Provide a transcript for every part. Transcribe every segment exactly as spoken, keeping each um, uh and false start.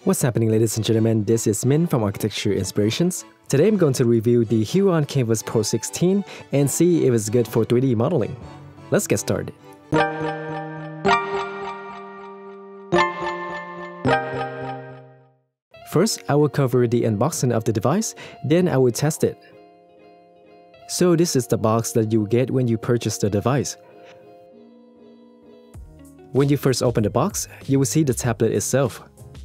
What's happening, ladies and gentlemen? This is Min from Architecture Inspirations. Today I'm going to review the Huron Canvas Pro sixteen and see if it's good for three D modeling. Let's get started. First, I will cover the unboxing of the device, then I will test it. So this is the box that you get when you purchase the device. When you first open the box, you will see the tablet itself.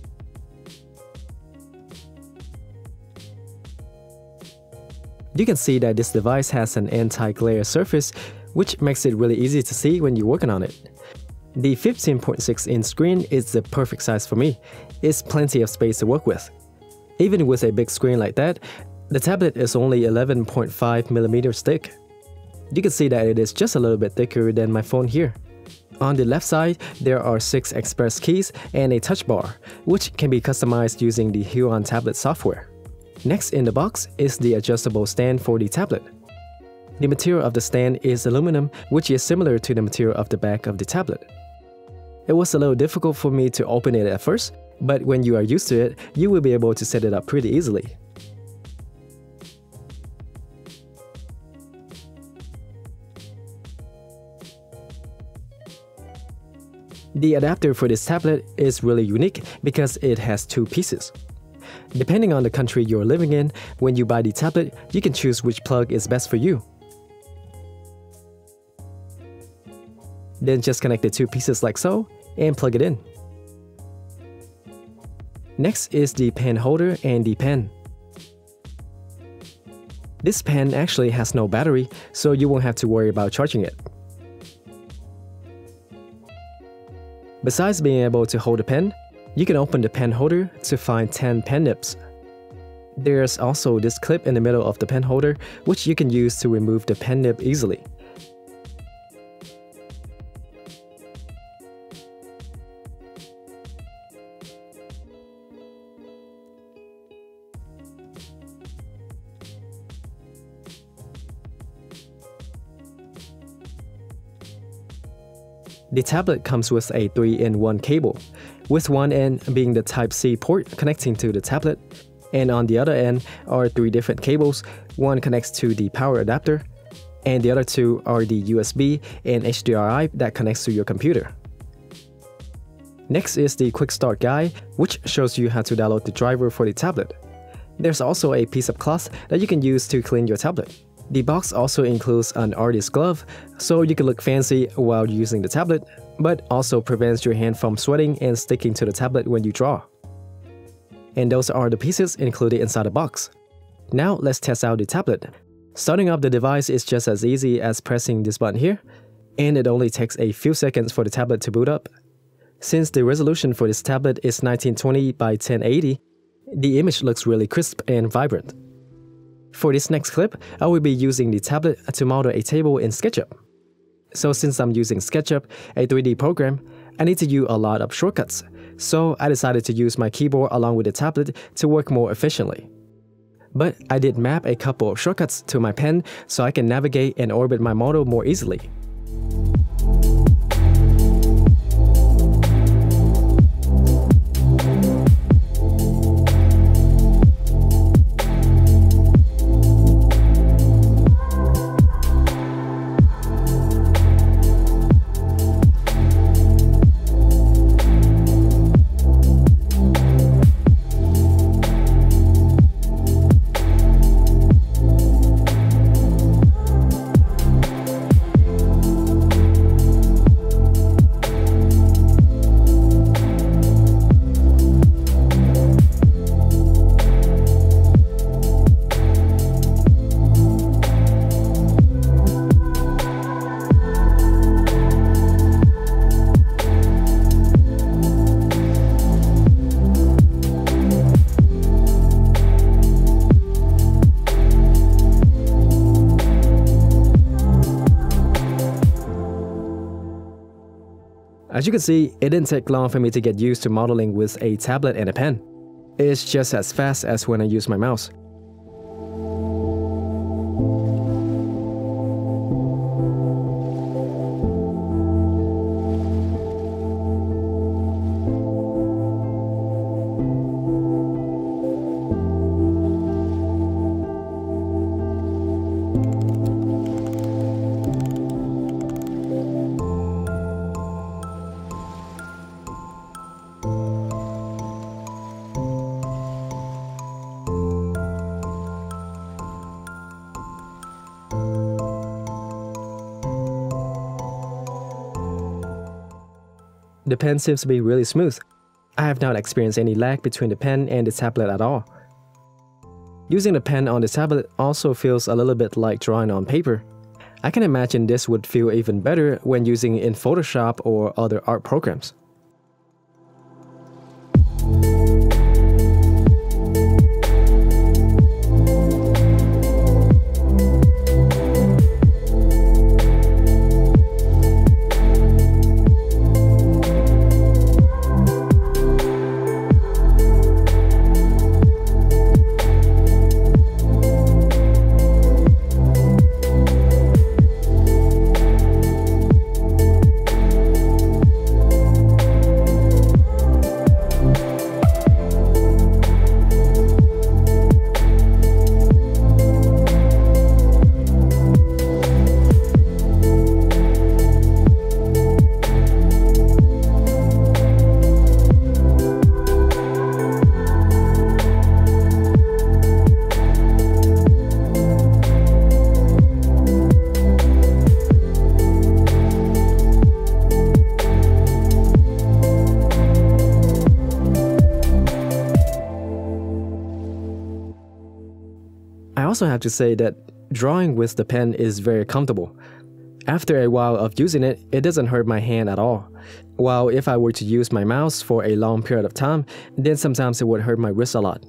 You can see that this device has an anti-glare surface, which makes it really easy to see when you're working on it. The fifteen point six inch screen is the perfect size for me. It's plenty of space to work with. Even with a big screen like that, the tablet is only eleven point five millimeters thick. You can see that it is just a little bit thicker than my phone here. On the left side, there are six express keys and a touch bar, which can be customized using the Huron tablet software. Next in the box is the adjustable stand for the tablet. The material of the stand is aluminum, which is similar to the material of the back of the tablet. It was a little difficult for me to open it at first, but when you are used to it, you will be able to set it up pretty easily. The adapter for this tablet is really unique because it has two pieces. Depending on the country you're living in, when you buy the tablet, you can choose which plug is best for you. Then just connect the two pieces like so, and plug it in. Next is the pen holder and the pen. This pen actually has no battery, so you won't have to worry about charging it. Besides being able to hold a pen, you can open the pen holder to find ten pen nibs. There's also this clip in the middle of the pen holder, which you can use to remove the pen nib easily. The tablet comes with a three in one cable, with one end being the Type C port connecting to the tablet, and on the other end are three different cables. One connects to the power adapter, and the other two are the U S B and H D M I that connects to your computer. Next is the Quick Start Guide, which shows you how to download the driver for the tablet. There's also a piece of cloth that you can use to clean your tablet. The box also includes an artist glove, so you can look fancy while using the tablet, but also prevents your hand from sweating and sticking to the tablet when you draw. And those are the pieces included inside the box. Now let's test out the tablet. Starting up the device is just as easy as pressing this button here, and it only takes a few seconds for the tablet to boot up. Since the resolution for this tablet is nineteen twenty by ten eighty, the image looks really crisp and vibrant. For this next clip, I will be using the tablet to model a table in SketchUp. So since I'm using SketchUp, a three D program, I need to use a lot of shortcuts, so I decided to use my keyboard along with the tablet to work more efficiently. But I did map a couple of shortcuts to my pen so I can navigate and orbit my model more easily. As you can see, it didn't take long for me to get used to modeling with a tablet and a pen. It's just as fast as when I use my mouse. The pen seems to be really smooth. I have not experienced any lag between the pen and the tablet at all. Using the pen on the tablet also feels a little bit like drawing on paper. I can imagine this would feel even better when using it in Photoshop or other art programs. I also have to say that drawing with the pen is very comfortable. After a while of using it, it doesn't hurt my hand at all. While if I were to use my mouse for a long period of time, then sometimes it would hurt my wrist a lot.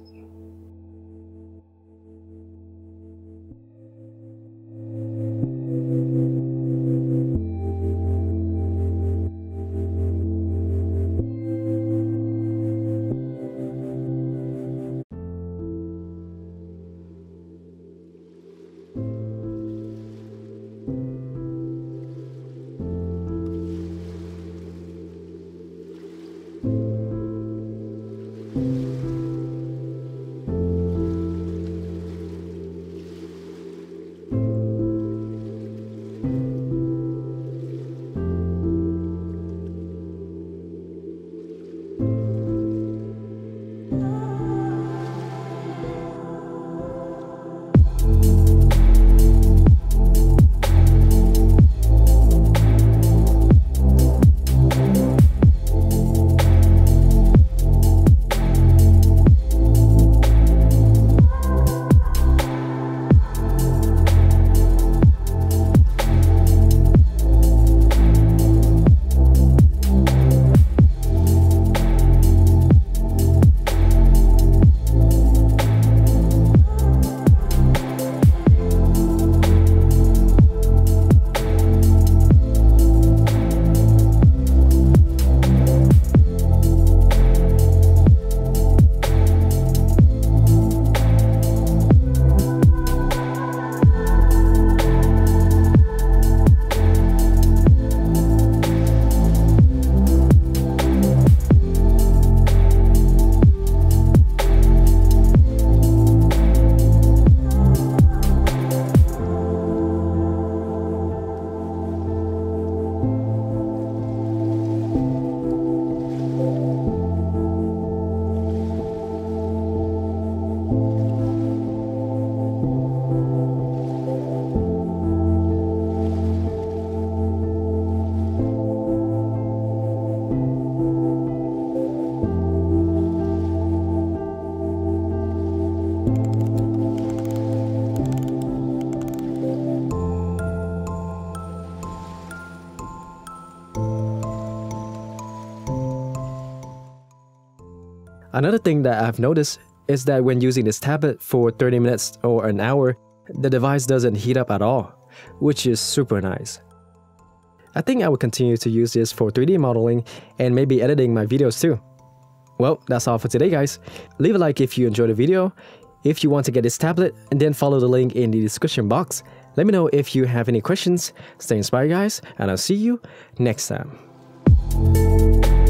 Another thing that I've noticed is that when using this tablet for thirty minutes or an hour, the device doesn't heat up at all, which is super nice. I think I will continue to use this for three D modeling and maybe editing my videos too. Well, that's all for today, guys. Leave a like if you enjoyed the video. If you want to get this tablet, and then follow the link in the description box. Let me know if you have any questions. Stay inspired, guys, and I'll see you next time.